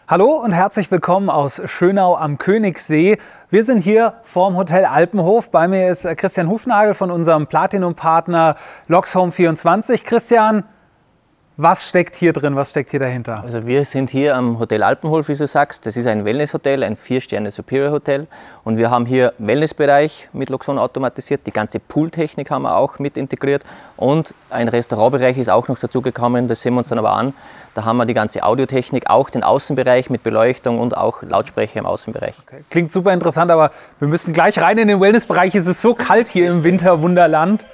Hallo und herzlich willkommen aus Schönau am Königssee. Wir sind hier vorm Hotel Alpenhof. Bei mir ist Christian Hufnagel von unserem Platinum-Partner Loxhome24. Christian, was steckt hier drin? Was steckt hier dahinter? Also wir sind hier am Hotel Alpenhof, wie du sagst. Das ist ein Wellnesshotel, ein 4-Sterne Superior Hotel. Und wir haben hier Wellnessbereich mit Loxone automatisiert. Die ganze Pooltechnik haben wir auch mit integriert. Und ein Restaurantbereich ist auch noch dazu gekommen. Das sehen wir uns dann aber an. Da haben wir die ganze Audiotechnik, auch den Außenbereich mit Beleuchtung und auch Lautsprecher im Außenbereich. Okay. Klingt super interessant, aber wir müssen gleich rein in den Wellnessbereich. Es ist so kalt hier im Winterwunderland.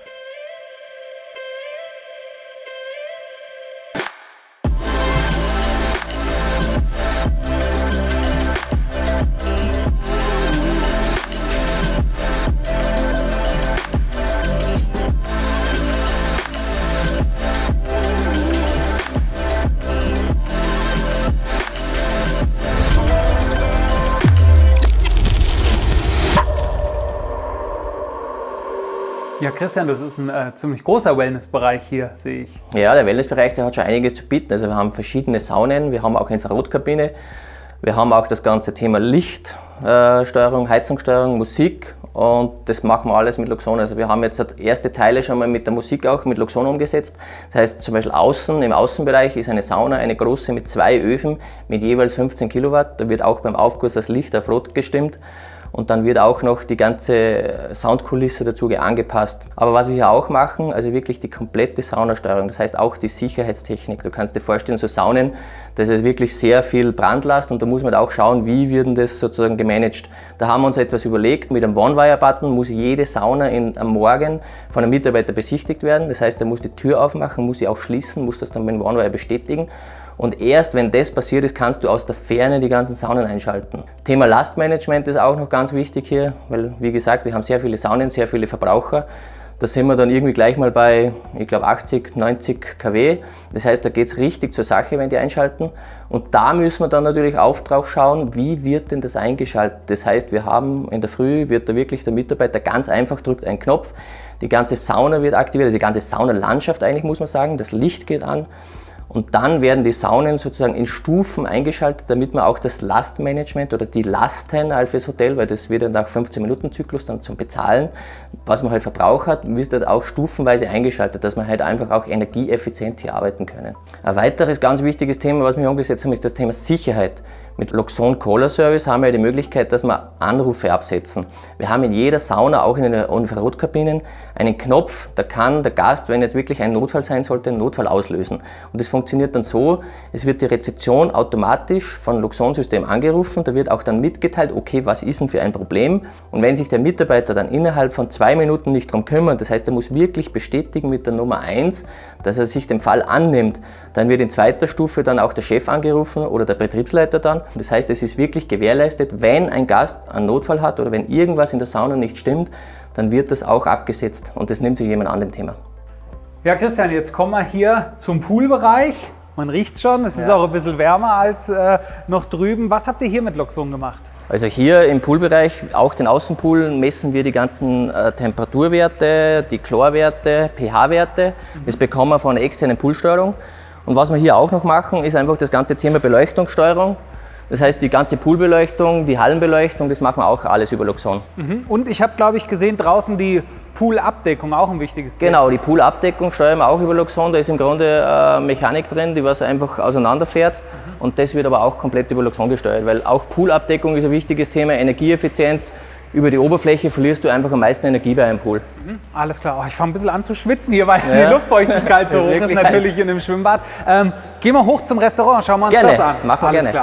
Ja, Christian, das ist ein ziemlich großer Wellnessbereich hier, sehe ich. Ja, der Wellnessbereich, der hat schon einiges zu bieten. Also wir haben verschiedene Saunen, wir haben auch Infrarotkabine, wir haben auch das ganze Thema Lichtsteuerung, Heizungssteuerung, Musik und das machen wir alles mit Loxone. Also wir haben jetzt erste Teile schon mal mit der Musik auch mit Loxone umgesetzt. Das heißt zum Beispiel im Außenbereich ist eine Sauna, eine große mit 2 Öfen mit jeweils 15 Kilowatt. Da wird auch beim Aufguss das Licht auf Rot gestimmt. Und dann wird auch noch die ganze Soundkulisse dazu angepasst. Aber was wir hier auch machen, also wirklich die komplette Saunasteuerung, das heißt auch die Sicherheitstechnik. Du kannst dir vorstellen, so Saunen, das ist wirklich sehr viel Brandlast und da muss man auch schauen, wie wird denn das sozusagen gemanagt. Da haben wir uns etwas überlegt, mit einem One-Wire-Button muss jede Sauna am Morgen von einem Mitarbeiter besichtigt werden. Das heißt, er muss die Tür aufmachen, muss sie auch schließen, muss das dann mit dem One-Wire bestätigen. Und erst wenn das passiert ist, kannst du aus der Ferne die ganzen Saunen einschalten. Thema Lastmanagement ist auch noch ganz wichtig hier, weil wie gesagt, wir haben sehr viele Saunen, sehr viele Verbraucher. Da sind wir dann irgendwie gleich mal bei, ich glaube 80, 90 kW. Das heißt, da geht es richtig zur Sache, wenn die einschalten. Und da müssen wir dann natürlich auch drauf schauen, wie wird denn das eingeschaltet. Das heißt, wir haben in der Früh, wird da wirklich der Mitarbeiter ganz einfach drückt einen Knopf. Die ganze Sauna wird aktiviert, also die ganze Saunalandschaft eigentlich muss man sagen, das Licht geht an. Und dann werden die Saunen sozusagen in Stufen eingeschaltet, damit man auch das Lastmanagement oder die Lasten fürs Hotel, weil das wird dann nach 15-Minuten-Zyklus dann zum Bezahlen, was man halt verbraucht hat, wird dann auch stufenweise eingeschaltet, dass man halt einfach auch energieeffizient hier arbeiten können. Ein weiteres ganz wichtiges Thema, was wir umgesetzt haben, ist das Thema Sicherheit. Mit Loxone Caller Service haben wir die Möglichkeit, dass wir Anrufe absetzen. Wir haben in jeder Sauna, auch in den Infrarotkabinen, einen Knopf, da kann der Gast, wenn jetzt wirklich ein Notfall sein sollte, einen Notfall auslösen. Und das funktioniert dann so, es wird die Rezeption automatisch von Loxone-System angerufen, da wird auch dann mitgeteilt, okay, was ist denn für ein Problem? Und wenn sich der Mitarbeiter dann innerhalb von 2 Minuten nicht darum kümmert, das heißt, er muss wirklich bestätigen mit der Nummer 1, dass er sich dem Fall annimmt, dann wird in zweiter Stufe dann auch der Chef angerufen oder der Betriebsleiter dann. Das heißt, es ist wirklich gewährleistet, wenn ein Gast einen Notfall hat oder wenn irgendwas in der Sauna nicht stimmt, dann wird das auch abgesetzt und das nimmt sich jemand an dem Thema. Ja, Christian, jetzt kommen wir hier zum Poolbereich. Man riecht es schon, es ist auch ein bisschen wärmer als noch drüben. Was habt ihr hier mit Loxone gemacht? Also hier im Poolbereich, auch den Außenpool, messen wir die ganzen Temperaturwerte, die Chlorwerte, pH-Werte. Das bekommen wir von einer externen Poolsteuerung. Und was wir hier auch noch machen, ist einfach das ganze Thema Beleuchtungssteuerung. Das heißt, die ganze Poolbeleuchtung, die Hallenbeleuchtung, das machen wir auch alles über Loxone. Und ich habe, glaube ich, gesehen, draußen die Poolabdeckung, auch ein wichtiges Thema. Genau, die Poolabdeckung steuern wir auch über Loxone. Da ist im Grunde Mechanik drin, die was einfach auseinanderfährt. Und das wird aber auch komplett über Loxone gesteuert, weil auch Poolabdeckung ist ein wichtiges Thema, Energieeffizienz. Über die Oberfläche verlierst du einfach am meisten Energie bei einem Pool. Alles klar. Oh, ich fange ein bisschen an zu schwitzen hier, weil die Luftfeuchtigkeit so hoch ist, natürlich in einem Schwimmbad. Gehen wir hoch zum Restaurant, schauen wir uns das an. Machen wir Alles gerne. Klar.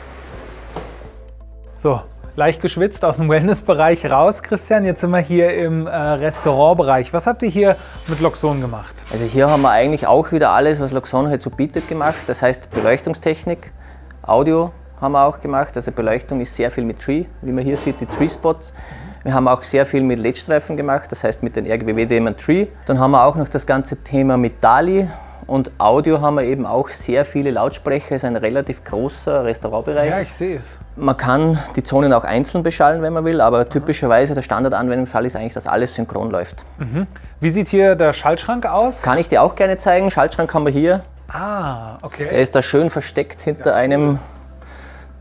So, leicht geschwitzt aus dem Wellnessbereich raus, Christian. Jetzt sind wir hier im Restaurantbereich. Was habt ihr hier mit Loxone gemacht? Also hier haben wir eigentlich auch wieder alles, was Loxone halt so bietet, gemacht. Das heißt Beleuchtungstechnik, Audio haben wir auch gemacht. Also Beleuchtung ist sehr viel mit Tree, wie man hier sieht, die Tree-Spots. Wir haben auch sehr viel mit LED-Streifen gemacht, das heißt mit den RGBW-Dämon Tree. Dann haben wir auch noch das ganze Thema mit DALI. Und Audio haben wir eben auch sehr viele Lautsprecher, ist ein relativ großer Restaurantbereich. Ja, ich sehe es. Man kann die Zonen auch einzeln beschallen, wenn man will, aber typischerweise der Standardanwendungsfall ist eigentlich, dass alles synchron läuft. Wie sieht hier der Schaltschrank aus? Kann ich dir auch gerne zeigen. Schaltschrank haben wir hier. Ah, okay. Der ist da schön versteckt hinter einem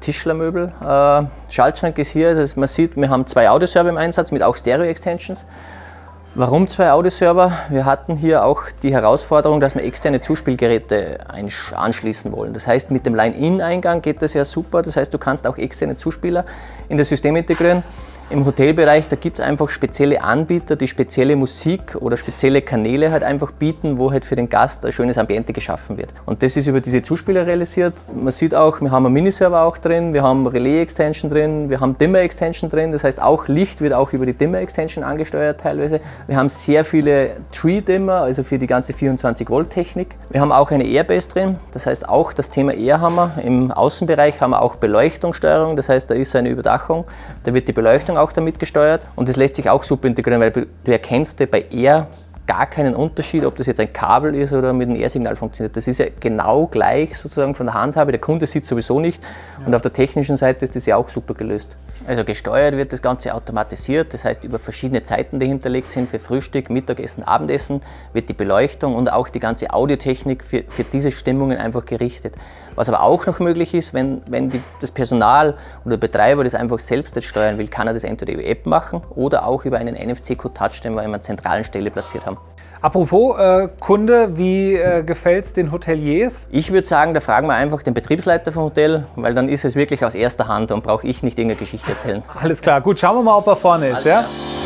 Tischlermöbel. Schaltschrank ist hier, also man sieht, wir haben 2 Audioserver im Einsatz mit auch Stereo-Extensions. Warum 2 Audioserver? Wir hatten hier auch die Herausforderung, dass wir externe Zuspielgeräte anschließen wollen. Das heißt, mit dem Line-In-Eingang geht das ja super. Das heißt, du kannst auch externe Zuspieler in das System integrieren. Im Hotelbereich, da gibt es einfach spezielle Anbieter, die spezielle Musik oder spezielle Kanäle halt einfach bieten, wo halt für den Gast ein schönes Ambiente geschaffen wird. Und das ist über diese Zuspieler realisiert. Man sieht auch, wir haben einen Miniserver auch drin, wir haben Relais-Extension drin, wir haben Dimmer-Extension drin. Das heißt, auch Licht wird auch über die Dimmer-Extension angesteuert teilweise. Wir haben sehr viele Tree-Dimmer, also für die ganze 24-Volt-Technik. Wir haben auch eine Airbase drin, das heißt auch das Thema Air haben wir. Im Außenbereich haben wir auch Beleuchtungssteuerung, das heißt, da ist eine Überdachung, da wird die Beleuchtung auch damit gesteuert und das lässt sich auch super integrieren, weil du erkennst bei Air gar keinen Unterschied, ob das jetzt ein Kabel ist oder mit einem Air-Signal funktioniert. Das ist ja genau gleich sozusagen von der Handhabe. Der Kunde sieht sowieso nicht und auf der technischen Seite ist das ja auch super gelöst. Also gesteuert wird das Ganze automatisiert, das heißt über verschiedene Zeiten, die hinterlegt sind, für Frühstück, Mittagessen, Abendessen, wird die Beleuchtung und auch die ganze Audiotechnik für diese Stimmungen einfach gerichtet. Was aber auch noch möglich ist, wenn das Personal oder der Betreiber das einfach selbst jetzt steuern will, kann er das entweder über App machen oder auch über einen NFC-Code-Touch, den wir an einer zentralen Stelle platziert haben. Apropos Kunde, wie gefällt es den Hoteliers? Ich würde sagen, da fragen wir einfach den Betriebsleiter vom Hotel, weil dann ist es wirklich aus erster Hand und brauche ich nicht irgendeine Geschichte erzählen. Alles klar, gut, schauen wir mal, ob er vorne ist. Ja?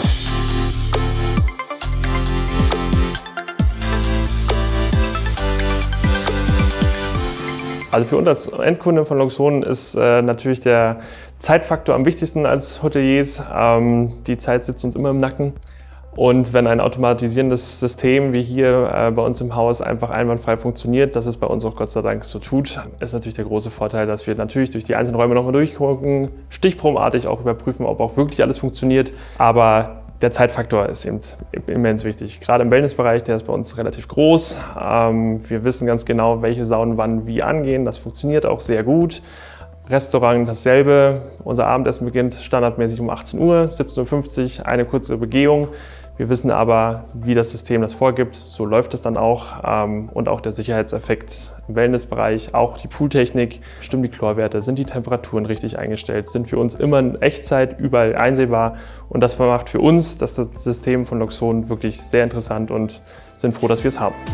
Also für uns als Endkunde von Loxon ist natürlich der Zeitfaktor am wichtigsten als Hoteliers. Die Zeit sitzt uns immer im Nacken. Und wenn ein automatisierendes System wie hier bei uns im Haus einfach einwandfrei funktioniert, dass es bei uns auch Gott sei Dank so tut, ist natürlich der große Vorteil, dass wir natürlich durch die einzelnen Räume nochmal durchgucken, stichprobenartig auch überprüfen, ob auch wirklich alles funktioniert. Aber der Zeitfaktor ist eben immens wichtig. Gerade im Wellnessbereich, der ist bei uns relativ groß. Wir wissen ganz genau, welche Saunen wann wie angehen. Das funktioniert auch sehr gut. Restaurant dasselbe. Unser Abendessen beginnt standardmäßig um 18 Uhr, 17:50 Uhr, eine kurze Begehung. Wir wissen aber, wie das System das vorgibt. So läuft es dann auch. Und auch der Sicherheitseffekt im Wellnessbereich, auch die Pooltechnik, stimmen die Chlorwerte, sind die Temperaturen richtig eingestellt, sind für uns immer in Echtzeit überall einsehbar. Und das macht für uns das System von Loxon wirklich sehr interessant und sind froh, dass wir es haben.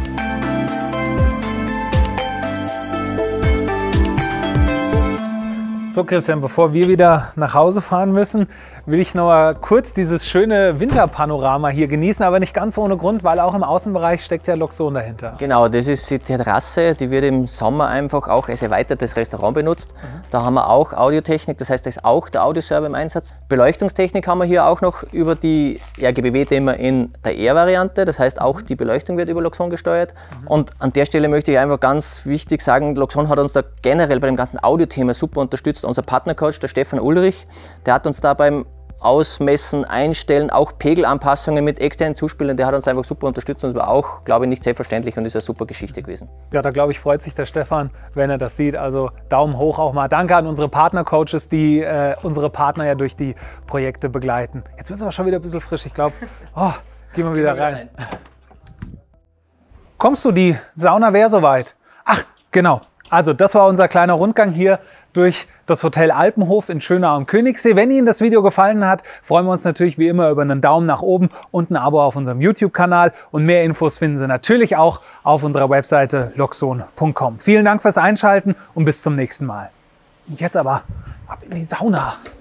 So Christian, bevor wir wieder nach Hause fahren müssen, will ich noch mal kurz dieses schöne Winterpanorama hier genießen, aber nicht ganz ohne Grund, weil auch im Außenbereich steckt ja Loxon dahinter. Genau, das ist die Terrasse, die wird im Sommer einfach auch als erweitertes Restaurant benutzt. Da haben wir auch Audiotechnik, das heißt, da ist auch der Audioserver im Einsatz. Beleuchtungstechnik haben wir hier auch noch über die RGBW-Dämmer in der Air-Variante, das heißt, auch die Beleuchtung wird über Loxon gesteuert. Und an der Stelle möchte ich einfach ganz wichtig sagen, Loxon hat uns da generell bei dem ganzen Audiothema super unterstützt. Unser Partnercoach, der Stefan Ulrich, der hat uns da beim Ausmessen, Einstellen, auch Pegelanpassungen mit externen Zuspielern, der hat uns einfach super unterstützt und das war auch, glaube ich, nicht selbstverständlich und ist eine super Geschichte gewesen. Ja, da glaube ich, freut sich der Stefan, wenn er das sieht. Also Daumen hoch auch mal. Danke an unsere Partnercoaches, die unsere Partner ja durch die Projekte begleiten. Jetzt wird es aber schon wieder ein bisschen frisch. Ich glaube, gehen wir wieder rein. Kommst du, die Sauna wäre soweit? Ach, genau. Also das war unser kleiner Rundgang hier durch das Hotel Alpenhof in Schönau am Königssee. Wenn Ihnen das Video gefallen hat, freuen wir uns natürlich wie immer über einen Daumen nach oben und ein Abo auf unserem YouTube-Kanal. Und mehr Infos finden Sie natürlich auch auf unserer Webseite loxon.com. Vielen Dank fürs Einschalten und bis zum nächsten Mal. Und jetzt aber ab in die Sauna.